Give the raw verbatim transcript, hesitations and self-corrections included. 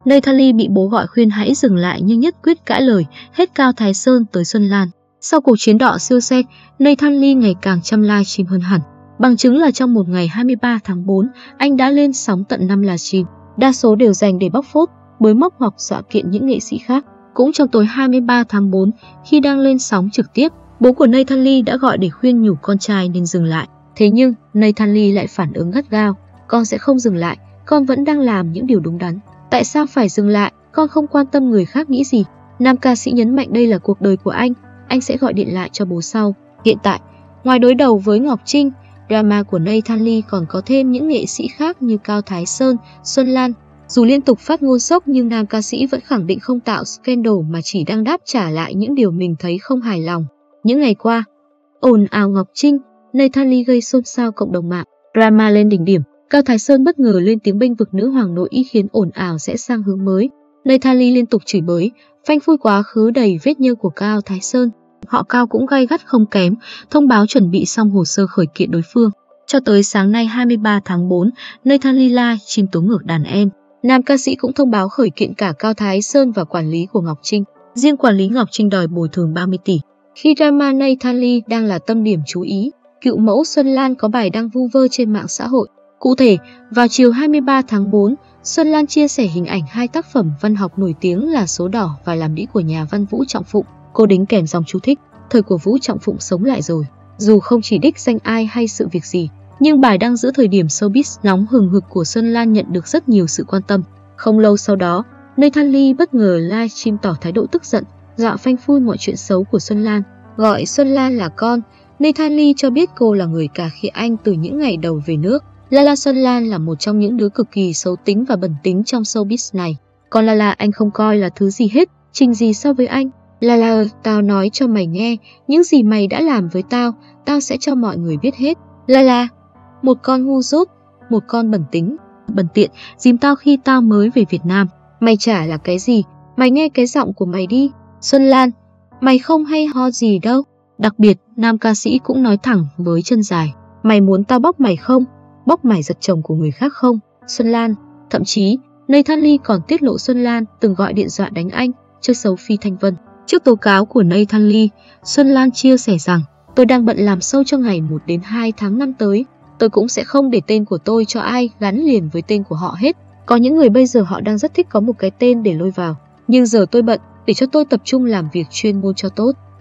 Nathan Lee bị bố gọi khuyên hãy dừng lại nhưng nhất quyết cãi lời, hết Cao Thái Sơn tới Xuân Lan. Sau cuộc chiến đọ siêu xe, Nathan Lee ngày càng chăm livestream hơn hẳn. Bằng chứng là trong một ngày hai mươi ba tháng tư, anh đã lên sóng tận năm livestream, đa số đều dành để bóc phốt, bới móc hoặc dọa kiện những nghệ sĩ khác. Cũng trong tối hai mươi ba tháng tư, khi đang lên sóng trực tiếp, bố của Nathan Lee đã gọi để khuyên nhủ con trai nên dừng lại. Thế nhưng, Nathan Lee lại phản ứng gắt gao, con sẽ không dừng lại, con vẫn đang làm những điều đúng đắn. Tại sao phải dừng lại, con không quan tâm người khác nghĩ gì. Nam ca sĩ nhấn mạnh đây là cuộc đời của anh, anh sẽ gọi điện lại cho bố sau. Hiện tại, ngoài đối đầu với Ngọc Trinh, drama của Nathan Lee còn có thêm những nghệ sĩ khác như Cao Thái Sơn, Xuân Lan. Dù liên tục phát ngôn sốc nhưng nam ca sĩ vẫn khẳng định không tạo scandal mà chỉ đang đáp trả lại những điều mình thấy không hài lòng. Những ngày qua, ồn ào Ngọc Trinh, Nathan Lee gây xôn xao cộng đồng mạng, drama lên đỉnh điểm. Cao Thái Sơn bất ngờ lên tiếng bênh vực nữ hoàng nội y khiến ồn ào sẽ sang hướng mới. Nathan Lee liên tục chửi bới, phanh phui quá khứ đầy vết nhơ của Cao Thái Sơn. Họ Cao cũng gay gắt không kém, thông báo chuẩn bị xong hồ sơ khởi kiện đối phương. Cho tới sáng nay hai mươi ba tháng tư, Nathan Lee livestream tố ngược đàn em. Nam ca sĩ cũng thông báo khởi kiện cả Cao Thái Sơn và quản lý của Ngọc Trinh. Riêng quản lý Ngọc Trinh đòi bồi thường ba mươi tỷ. Khi drama Nathan Lee đang là tâm điểm chú ý, cựu mẫu Xuân Lan có bài đăng vu vơ trên mạng xã hội. Cụ thể, vào chiều hai mươi ba tháng tư, Xuân Lan chia sẻ hình ảnh hai tác phẩm văn học nổi tiếng là Số Đỏ và Làm Đĩ của nhà văn Vũ Trọng Phụng. Cô đính kèm dòng chú thích, thời của Vũ Trọng Phụng sống lại rồi. Dù không chỉ đích danh ai hay sự việc gì, nhưng bài đăng giữa thời điểm showbiz nóng hừng hực của Xuân Lan nhận được rất nhiều sự quan tâm. Không lâu sau đó, Nathan Lee bất ngờ livestream tỏ thái độ tức giận, dọa phanh phui mọi chuyện xấu của Xuân Lan, gọi Xuân Lan là con. Nathan Lee cho biết cô là người cà khịa anh từ những ngày đầu về nước. Lala Xuân Lan là một trong những đứa cực kỳ xấu tính và bẩn tính trong showbiz này. Còn Lala anh không coi là thứ gì hết, trình gì so với anh. Lala ơi, tao nói cho mày nghe, những gì mày đã làm với tao, tao sẽ cho mọi người biết hết. Lala, một con ngu dốt, một con bẩn tính, bẩn tiện, dìm tao khi tao mới về Việt Nam. Mày chả là cái gì, mày nghe cái giọng của mày đi. Xuân Lan, mày không hay ho gì đâu. Đặc biệt, nam ca sĩ cũng nói thẳng với chân dài, mày muốn tao bóc mày không? Bóc mày giật chồng của người khác không? Xuân Lan, thậm chí, Nathan Lee còn tiết lộ Xuân Lan từng gọi điện dọa đánh anh, chơi xấu Phi Thanh Vân. Trước tố cáo của Nathan Lee, Xuân Lan chia sẻ rằng, tôi đang bận làm show cho ngày một đến hai tháng năm tới. Tôi cũng sẽ không để tên của tôi cho ai gắn liền với tên của họ hết. Có những người bây giờ họ đang rất thích có một cái tên để lôi vào. Nhưng giờ tôi bận, để cho tôi tập trung làm việc chuyên môn cho tốt.